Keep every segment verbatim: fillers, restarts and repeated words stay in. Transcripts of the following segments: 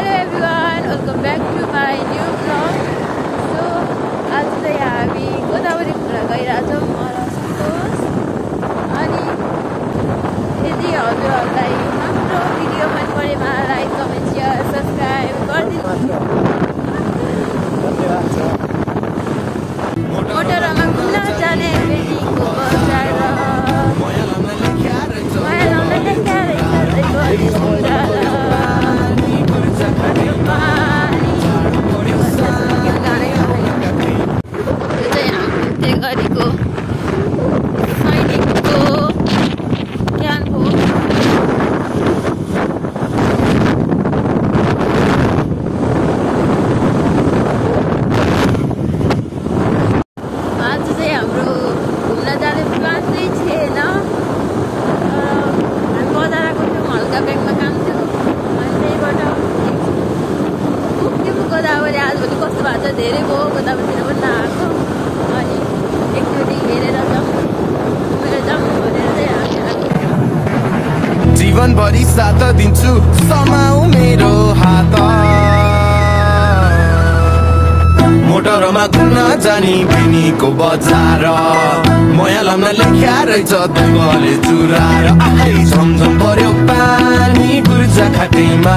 Hello everyone, welcome back to my new vlog. So आज चाहिँ हामी गोदावरी घुम्न गइरहेछौँ म र सन्तोष। अनि यदि हजुरहरूलाई हाम्रो भिडियो मन परेमा लाइक कमेन्ट सेयर सब्सक्राइब गरिदिनु। मोटरमा घुम्न जाने बेटीको बजार माया लाउन लेख्या रहेछ गरेको सैनिकको ज्ञान हो। आज चाहिँ हाम्रो घुम्न जाने प्लान चाहिँ थिएन। हामी बजार आएको थियौँ, हल्का ब्यागमा काम थियो अनि त्यहीबाट पुग्थ्यौँ गोदावरी। आजभोलि कस्तो भएको छ, धेरै भयो गोदावरीतिर पनि नआएको। अनि एकचोटि हेरेर जाउँ घुमेर जाउँ भनेर चाहिँ हामी आएको। जीवनभरि साथ दिन्छु समाउ मेरो हात। मोटरमा घुम्न जाने बेनीको बजार माया लाउन लेख्या रहेछ दुबले चुरार। आइ झमझम पर्यो पानी गुर्जा खाटीमा।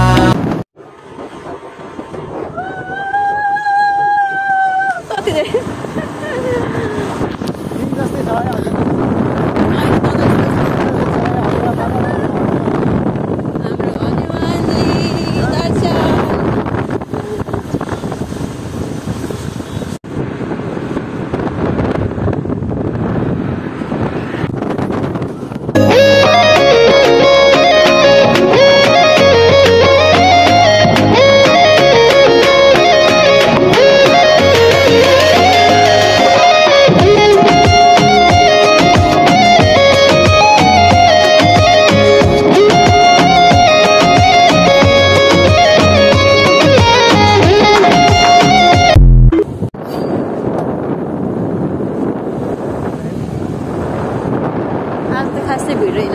खासै भिड रहेन।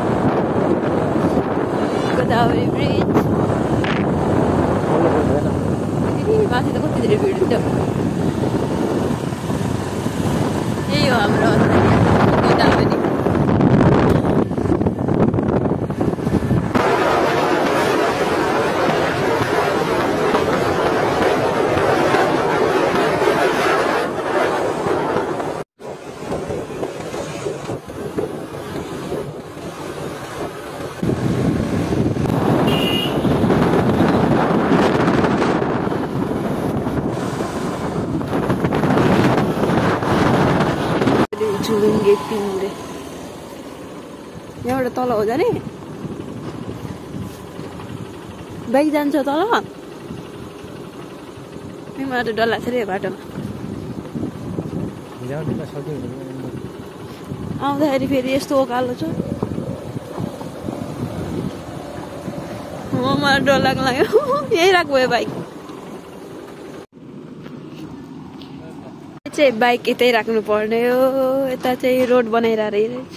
गोदावरी ब्रिज माथि त कति धेरै भिड हुन्छ। यही हो हाम्रो गोदावरी। झुलुङ्गे पिउरे यहाँबाट तल हो जाने बाइक जान्छ तल। मलाई त डर लाग्छ रे बाटोमा आउँदाखेरि फेरि यस्तो ओकालो छ। मलाई डर लाग्न लाग्यो यही राख्नु भयो बाइक चाहिँ बाइक यतै राख्नु पर्ने हो। यता चाहिँ रोड बनाइरहेको रहेछ।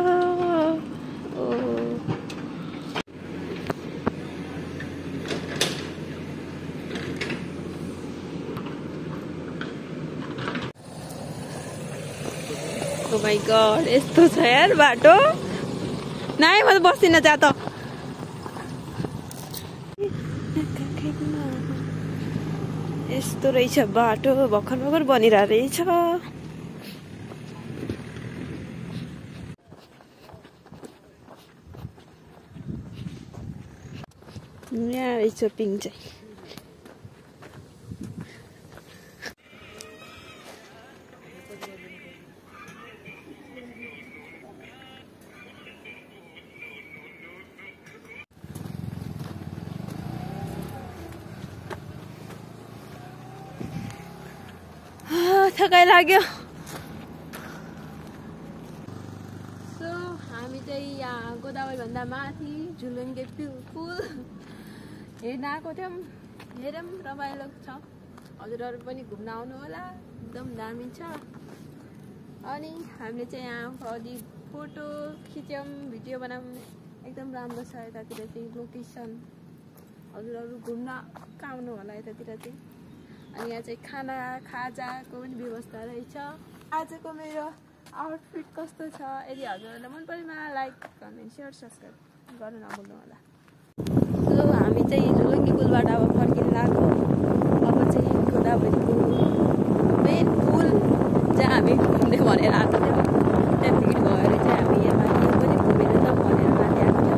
ओ माय गॉड यस्तो छ यार बाटो। नाइ म त बस्दिनँ त्यहाँ त। यस्तो रहेछ बाटो, भर्खर भर्खर बनिरहेको रहेछ। यहाँ रहेछ पिङ चाहिँ। थकाइ लाग्यो। सो हामी चाहिँ यहाँ गोदावरी भन्दा माथि झुलुङ्गे पुल हेर्न आएको थियौँ। हेरौँ रमाइलो छ। हजुरहरू पनि घुम्न आउनु होला, एकदम दामी छ। अनि हामीले चाहिँ यहाँ अलि फोटो खिच्यौँ, भिडियो बनाऊँ, एकदम राम्रो छ। यतातिर चाहिँ लोकेसन हजुरहरू घुम्न आउनु होला यतातिर चाहिँ। अनि यहाँ चाहिँ खाना खाजाको पनि व्यवस्था रहेछ। आजको मेरो आउटफिट कस्तो छ यदि हजुरहरूलाई मन परेमा लाइक कमेन्ट सेयर सब्सक्राइब गर्न नभुल्नु होला। सो हामी चाहिँ झुलुङ्गे पुलबाट अब फर्किन लाग्यो। अब चाहिँ गोदावरीको मेन पुल जहाँ हामी घुम्ने भनेर आएको थियौँ त्यहाँ भिड भएर चाहिँ हामी यहाँ माथि पनि घुमेर जाउँ भनेर माथि आएको थियौँ।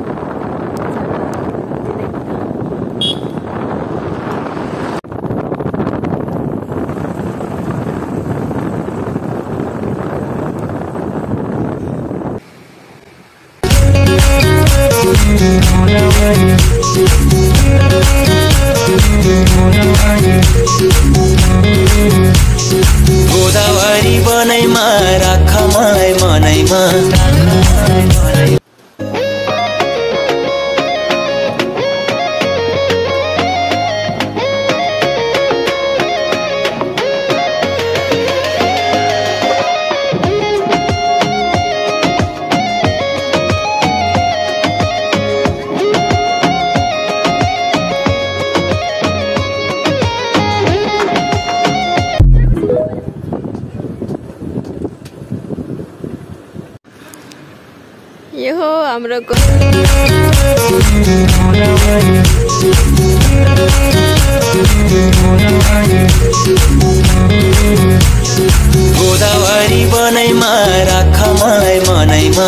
गोदावरी बनैमा राख मलाई मनैमा यो हो हाम्रो गोदावरी बनैमा राख मलाई मनैमा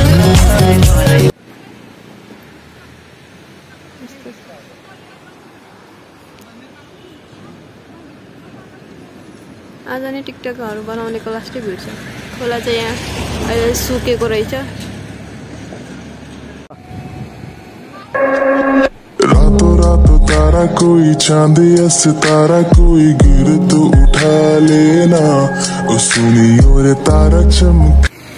आज नै टिकटकहरू बनाउनेको लास्टै भिड छ। खोला चाहिँ यहाँ अहिले सुकेको रहेछ। रातों रातों तारा कोई चांद या सितारा कोई गिर तो उठा लेना ओ सुनी और तारा चमक।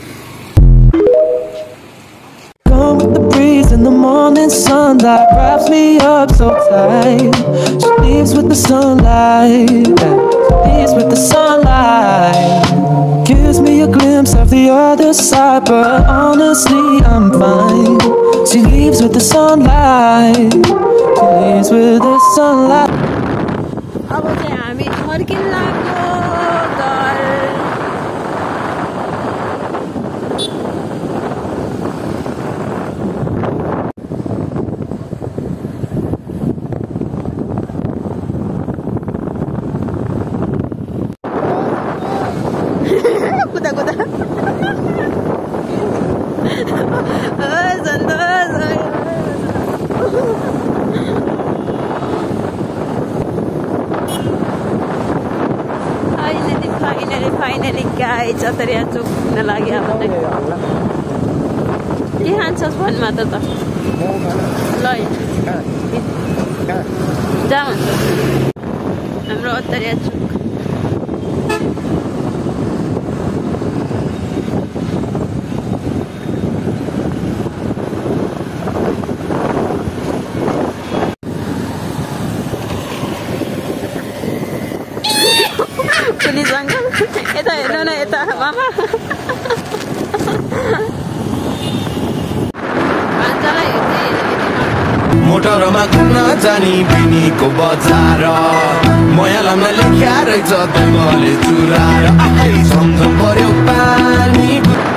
Come with the breeze in the morning sunlight wraps me up so tight. She leaves with the sunlight, leaves with the sunlight. Gives me a glimpse of the other side, but honestly I'm fine. She leaves with the sunlight, she leaves with the sunlight. अब चाहिँ हामी फर्किन लाग्यो घर। कुदा कुदा finally finally finally guys Atariya Chowk घुम्न लाग्यो। अब चाहिँ के खान्छस् भनमा त त ल जाउँ हाम्रो अतरिया चोक। पुलिस अङ्कल यता हेर्नु न यता मामा। मोटरमा घुम्न जानी बिनीको बजार मया लाम्न लेख्या रहेछ तैँले चुराएर झमझम पर्यो पानी।